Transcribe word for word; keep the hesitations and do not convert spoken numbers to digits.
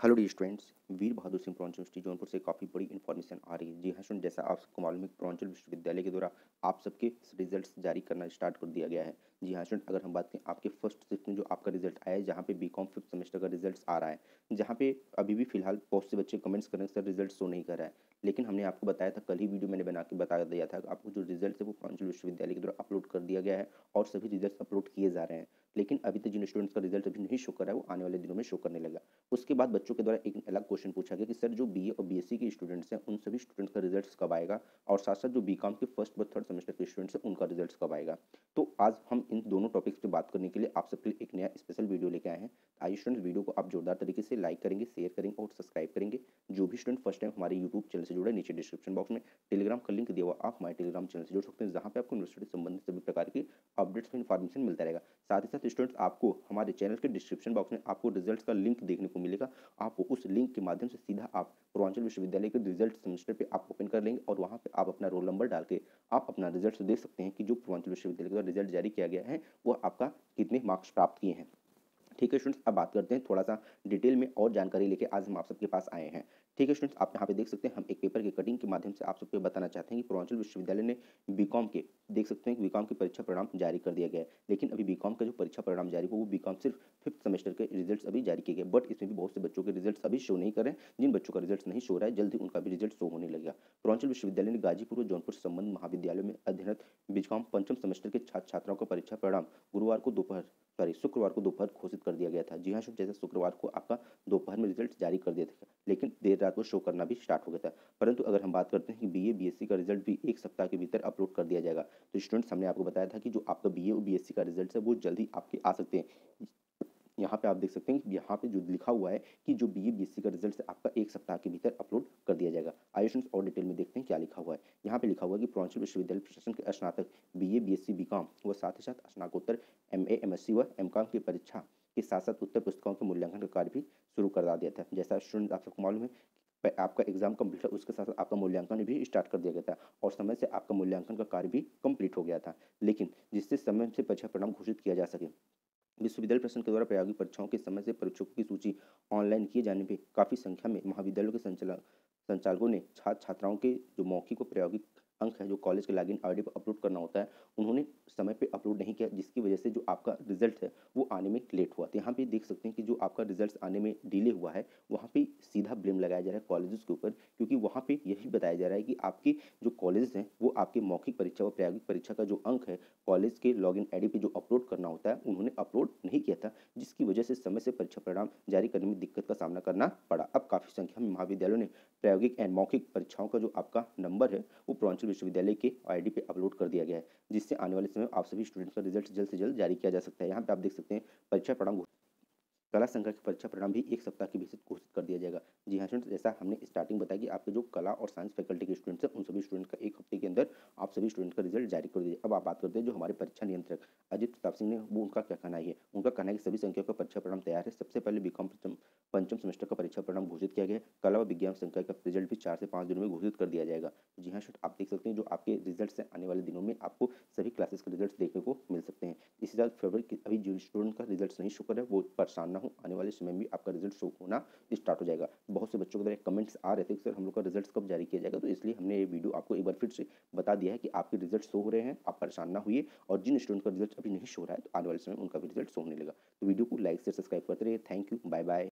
Hello the students, Veer Bahadur Singh Purvanchal university Jaunpur से काफ़ी बड़ी इन्फॉर्मेशन आ रही है। जी हाँ स्टूडेंट, जैसा आप सबको मालूम है कि पूर्वांचल विश्वविद्यालय के द्वारा आप सबके रिजल्ट्स जारी करना स्टार्ट कर दिया गया है। जी हाँ स्टूडेंट, अगर हम बात करें आपके फर्स्ट शिफ्ट में जो आपका रिजल्ट आया है, जहाँ पे बी कॉम फिफ्थ सेमेस्टर का रिजल्ट आ रहा है, जहाँ पे अभी भी फिलहाल बहुत से बच्चे कमेंट्स कर रहे हैं सर रिजल्ट शो नहीं कर रहा है। लेकिन हमने आपको बताया था, कल ही वीडियो मैंने बना के बता दिया था कि आपको जो रिजल्ट है वो पूर्वांचल विश्वविद्यालय के द्वारा अपलोड कर दिया गया है और सभी रिजल्ट अपलोड किए जा रहे हैं। लेकिन अभी तक जिन स्टूडेंट्स का रिजल्ट अभी नहीं शो कर रहा है, वो आने वाले दिनों में शो करने लगा। उसके बाद बच्चों के द्वारा एक अलग क्वेश्चन पूछा गया कि सर जो बीए और बीएससी के स्टूडेंट्स हैं, उन सभी स्टूडेंट्स का रिजल्ट्स कब आएगा, और साथ साथ जो बीकॉम के फर्स्ट व थर्ड सेमेस्टर के स्टूडेंट्स हैं उनका रिजल्ट्स कब आएगा। तो आज हम इन दोनों टॉपिक्स पे बात करने के लिए आप सबके लिए एक नया स्पेशल वीडियो लेके आए हैं। आइए स्टूडेंट्स, वीडियो को आप जोरदार तरीके से लाइक करेंगे, शेयर करेंगे और सब्सक्राइब करेंगे। जो भी स्टूडेंट फर्स्ट टाइम हमारे यूट्यूब चैनल से जुड़े हैं, नीचे डिस्क्रिप्शन बॉक्स में टेलीग्राम का लिंक दिया हुआ, आप हमारे टेलीग्राम चैनल से जुड़ सकते हैं, जहाँ पे आपको यूनिवर्सिटी से संबंधित सभी प्रकार की अपडेट्स में इन्फॉर्मेशन मिलता रहेगा। साथ ही साथ स्टूडेंट्स, आपको हमारे चैनल के डिस्क्रिप्शन बॉक्स में आपको रिजल्ट्स का लिंक देखने को मिलेगा। आपको उस लिंक के माध्यम से सीधा आप पूर्वांचल विश्वविद्यालय के रिजल्ट सेमेस्टर पे आप ओपन कर लेंगे और वहाँ पे आप अपना रोल नंबर डाल के आप अपना रिजल्ट देख सकते हैं कि जो पूर्वांचल विश्वविद्यालय के द्वारा रिजल्ट जारी किया गया है वो आपका कितने मार्क्स प्राप्त किए हैं। ठीक है स्टूडेंट्स, अब बात करते हैं थोड़ा सा डिटेल में और जानकारी लेके आज हम आप सबके पास आए हैं। ठीक है स्टूडेंट्स, आप यहाँ पे देख सकते हैं हम एक पेपर की कटिंग के माध्यम से आप सबको बताना चाहते हैं कि पूर्वांचल विश्वविद्यालय ने बीकॉम के देख सकते हैं कि बीकॉम की परीक्षा परिणाम जारी कर दिया गया है। लेकिन अभी बीकॉम का जो परीक्षा परिणाम जारी हुआ वो बीकॉम सिर्फ फिफ्थ सेमेस्टर के रिजल्ट्स अभी जारी किए गए, बट इसमें भी बहुत से बच्चों के रिजल्ट्स अभी शो नहीं कर रहे हैं। जिन बच्चों का रिजल्ट नहीं शो रहा है, जल्द ही उनका भी रिजल्ट शो होने लगेगा। पूर्वांचल विश्वविद्यालय ने गाजीपुर और जौनपुर संबंध महाविद्यालयों में अध्ययनरत बीकॉम पंचम सेमेस्टर के छात्र छात्राओं का परीक्षा परिणाम गुरुवार को दोपहर सॉरी शुक्रवार को दोपहर घोषित कर दिया गया था। जी हाँ, जैसे शुक्रवार को आपका दोपहर में रिजल्ट जारी कर दिया था, लेकिन देर रात को शो करना भी स्टार्ट हो गया था। परंतु अगर हम बात करते हैं कि बीए बीएससी का रिजल्ट भी एक सप्ताह के भीतर अपलोड कर दिया जाएगा, तो स्टूडेंट्स हमने आपको बताया था कि जो आपका बीए और बीएससी का रिजल्ट है वो जल्दी आपके आ सकते हैं। यहाँ पे आप देख सकते हैं कि यहाँ पे जो लिखा हुआ है कि जो बीए बीएससी का रिजल्ट है आपका एक सप्ताह के भीतर अपलोड कर दिया जाएगा। आइए स्टूडेंट्स और डिटेल में देखते हैं क्या लिखा हुआ है। यहाँ पे लिखा हुआ है कि पूर्वांचल विश्वविद्यालय प्रशासन के स्नातक बीए बीएससी बीकॉम व साथ ही साथ स्नातकोत्तर एमए एमएससी व एमकॉम की परीक्षा के साथ साथ उत्तर पुस्तिकाओं के मूल्यांकन का कार्य भी शुरू करा दिया था। जैसा स्टूडेंट आप सबको मालूम है, आपका एग्जाम कंप्लीट है, उसके साथ साथ आपका मूल्यांकन भी स्टार्ट कर दिया गया था और समय से आपका मूल्यांकन का कार्य भी कंप्लीट हो गया था। लेकिन जिससे समय से परीक्षा परिणाम घोषित किया जा सके, विश्वविद्यालय प्रशासन के द्वारा प्रायोगिक परीक्षाओं के समय से परीक्षकों की सूची ऑनलाइन किए जाने पे काफ़ी संख्या में महाविद्यालयों के संचालक संचालकों ने छात्र छात्राओं के जो मौखिक और प्रायोगिक अंक है जो कॉलेज के लॉगिन आईडी पर अपलोड करना होता है, उन्होंने समय पे अपलोड नहीं किया, जिसकी वजह से जो आपका रिजल्ट है वो आने में लेट हुआ। तो यहाँ पे देख सकते हैं कि जो आपका रिजल्ट आने में डिले हुआ है, वहाँ पे सीधा ब्लेम लगाया जा रहा है कॉलेजेस के ऊपर, क्योंकि वहाँ पे यही बताया जा रहा है कि आपके जो कॉलेजेस हैं वो आपके मौखिक परीक्षा व प्रायोगिक परीक्षा का जो अंक है कॉलेज के लॉगिन आईडी पे जो अपलोड करना होता है उन्होंने अपलोड नहीं किया था, जिसकी वजह से समय से परीक्षा परिणाम जारी करने में दिक्कत का सामना करना पड़ा। अब काफ़ी संख्या में महाविद्यालयों ने प्रायोगिक एंड मौखिक परीक्षाओं का जो आपका नंबर है वो पूर्वांचल विश्वविद्यालय के आईडी पे अपलोड कर दिया गया है, जिससे आने वाले समय में आप सभी स्टूडेंट्स का रिजल्ट जल्द से जल्द जारी किया जा सकता है। यहाँ पे आप देख सकते हैं परीक्षा परिणाम कला संकाय की परीक्षा परिणाम भी एक सप्ताह के भीतर घोषित कर दिया जाएगा। जी हाँ स्टूडेंट्स, जैसा हमने स्टार्टिंग बताया कि आपके जो कला और साइंस फैकल्टी के स्टूडेंट्स हैं उन सभी स्टूडेंट का एक हफ्ते के अंदर आप सभी स्टूडेंट का रिजल्ट जारी कर दीजिए। अब आप बात करते हैं जो हमारे परीक्षा नियंत्रक अजित प्रताप सिंह ने, वो उनका क्या कहना है। उनका कहना है कि सभी संख्या का परीक्षा परिणाम तैयार है। सबसे पहले बीकॉम पंचम सेमेस्टर का परीक्षा परिणाम घोषित किया गया है। कला व विज्ञान संकाय का रिजल्ट भी चार से पाँच दिनों में घोषित कर दिया जाएगा। जी हाँ स्टूडेंट, आप देख सकते हैं जो आपके रिजल्ट है आने वाले दिनों में आपको सभी क्लासेस के रिजल्ट देखने को मिल सकते हैं। इसी साथ फरवरी अभी जो स्टूडेंट का रिजल्ट नहीं शो कर है वो परेशान ना हो, आने वाले समय में आपका रिजल्ट शो होना स्टार्ट हो जाएगा। बहुत से बच्चों के द्वारा कमेंट्स आ रहे थे कि सर हम लोग का रिजल्ट कब जारी किया जाएगा, तो इसलिए हमने ये वीडियो आपको एक बार फिर से बता दिया है कि आपके रिजल्ट शो हो रहे हैं, आप परेशान ना हुई। और जिन स्टूडेंट का रिजल्ट अभी नहीं शो रहा है तो आने वाले समय में उनका भी रिजल्ट शो होने लगा। तो वीडियो को लाइक से सब्सक्राइब करते रहिए। Thank you, bye bye.